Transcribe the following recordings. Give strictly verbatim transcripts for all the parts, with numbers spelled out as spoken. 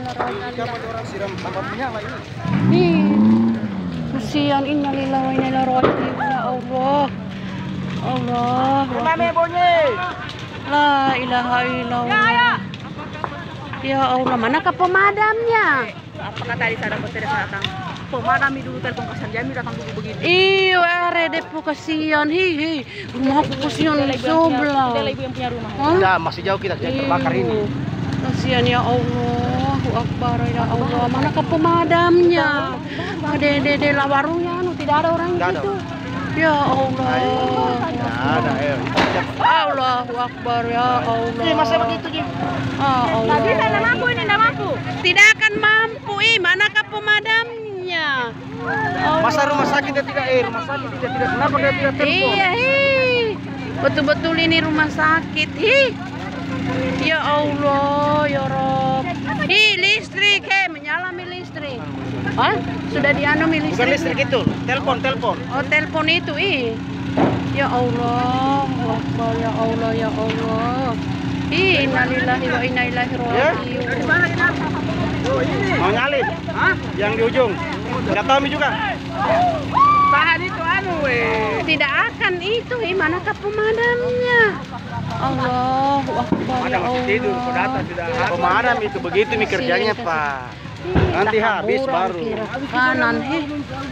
orang siram tambah minyak lah ini. Nih, kesian innalillahi wa inna ilaihi raji'un. Ya Allah. Allah. Mame bunyi. La ilaha illallah. Ya Allah, manakah pemadamnya? Apakah tadi sadar betul datang? Pemadam dulu telepon Kasan Jamil datang dulu begitu. Iyo, rede po kasihan. Hi, hi. Rumahku kasihan di sebelah. Kita ibu yang punya rumah. Hah? Ya, masih jauh kita jangan terbakar ini. Kasihan ya Allah. Akbar ya Allah. Manakah pemadamnya? Dede lah warungnya anu tidak ada orang Tidak itu. Ya Allah. Ada, ayo. Allahu Akbar ya Allah. Ji, masa begitu, Ji? Ah, Allah. Tadi saya tidak mampu ini, tidak mampu. Tidak akan mampu. Ih, manakah pemadamnya? Allah. Masa rumah sakit dia tidak air, rumah sakit dia tidak. Kenapa dia tidak telepon? Iya, hi. Betul-betul ini rumah sakit. Hi. Ya Allah, ya Rob. Hi, listrik, he, menyala mi listrik. Hah? Sudah dianu mi listrik. Bukan listrik itu, telepon, telepon. Oh, telepon itu, ih. Ya Allah, Akbar, ya Allah, ya Allah. Ih, innalillahi wa inna ilaihi raji'un. Mau nyalip? Hah? Yang di ujung. Enggak tahu mi juga. Tahan itu anu weh. Tidak akan itu, ih, manakah pemadamnya? Allahu Akbar, ya Allah. Pemadam itu begitu mi kerjanya, Pak. Nanti habis baru. Kanan, he.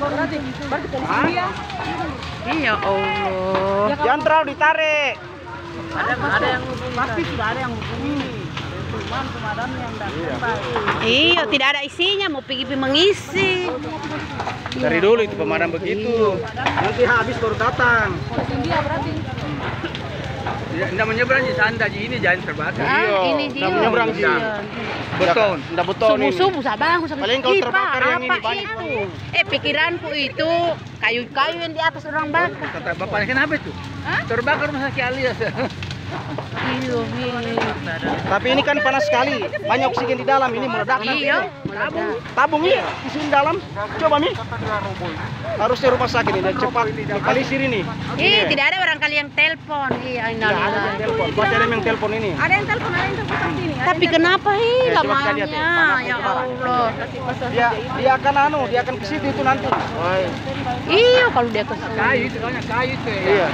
Iya Allah. Jangan terlalu ditarik. Ada ada yang pasti sudah ada yang hubungi. Cuman pemadamnya yang datang. Iya, tidak ada isinya, mau pergi mengisi. Dari dulu itu pemadam begitu. Nanti habis baru datang. India berarti. Tidak menyeberang di sanda di ini jangan terbakar. Ah, Iya, ini dia. nggak menyeberang, Ji. Beton. Enggak beton ini. Subuh-subuh sabang, Paling kalau terbakar yang ini banyak. itu? Eh, pikiranku itu kayu-kayu yang di atas orang bakar. Kata bapaknya kenapa itu? Terbakar rumah sakit alias. Iya, iya. Tapi ini kan panas sekali. Banyak oksigen di dalam, ini meledak nanti. Iya, meledak. Tabung iya, di sini dalam. Coba Mi. Harusnya rumah sakit ini dan cepat lokalisir ini. Ih, tidak ada barangkali yang telepon. Iya, Tidak ada yang innalillahi. telepon. Pasti ada yang telepon ini. Ada yang telepon, ada yang telepon seperti ini. Tapi kenapa hi Eh, coba kita lihat ya. lamanya? Panas Ya itu parah. Allah. Dia dia akan anu, dia akan ke situ itu nanti. Woi. Iya, kalau dia ke Kayu itu banyak kayu itu ya. Iya.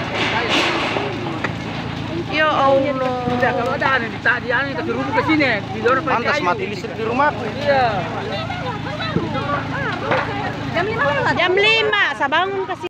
Ya Allah. Tidak kalau ada anu di tadi anu kita suruh ke sini, di luar pakai Pantas kayu. mati listrik di rumahku. Iya. Jam lima, sabangun ke